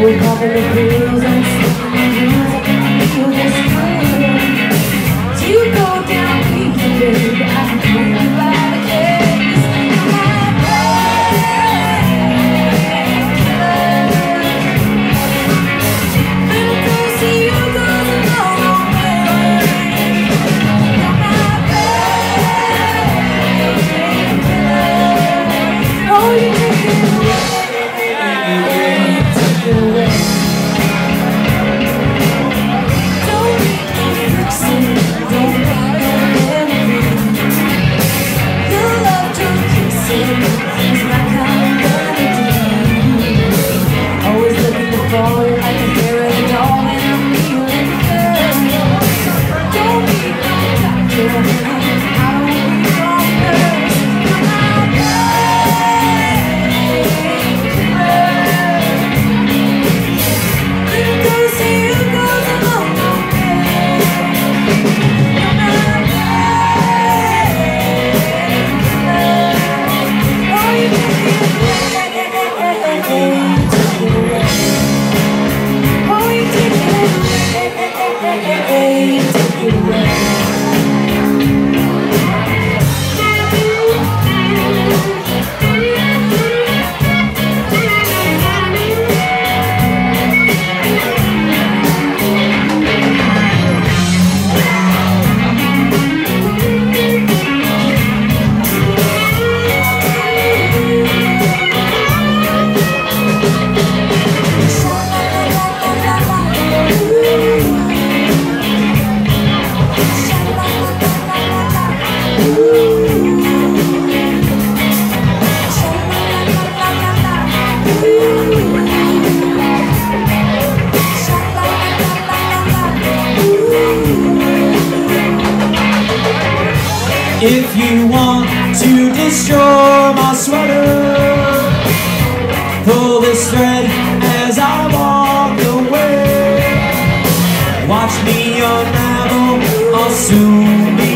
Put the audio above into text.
wake up in the hills and sleep in the hills. I feel this good. You go down easy, baby. I can bring you by the case. My and don't see you cause I know no way. You're my oh, you take it away. If you want to destroy my sweater, pull this thread as I walk away. Watch me unravel, I'll soon be